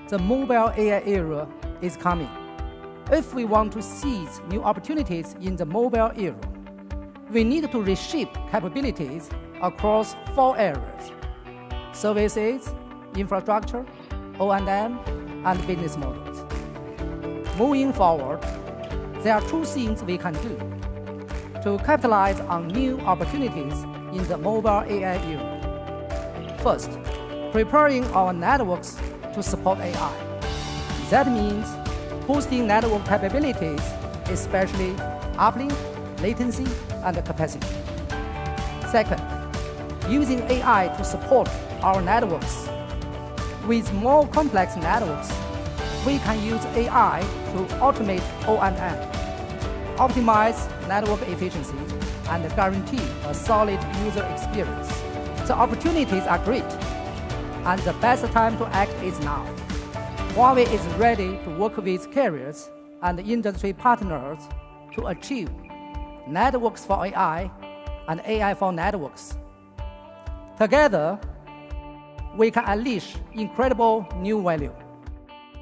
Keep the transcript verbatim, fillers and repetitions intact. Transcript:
the mobile A I era is coming. If we want to seize new opportunities in the mobile era, we need to reshape capabilities across four areas: services, infrastructure, O and M, and business models. Moving forward, there are two things we can do to capitalize on new opportunities in the mobile A I era. First, preparing our networks to support A I. That means boosting network capabilities, especially uplink, latency, and capacity. Second, using A I to support our networks. With more complex networks, we can use A I to automate O and M, optimize network efficiency, and guarantee a solid user experience. The opportunities are great, and the best time to act is now. Huawei is ready to work with carriers and industry partners to achieve networks for A I and A I for networks. Together, we can unleash incredible new value.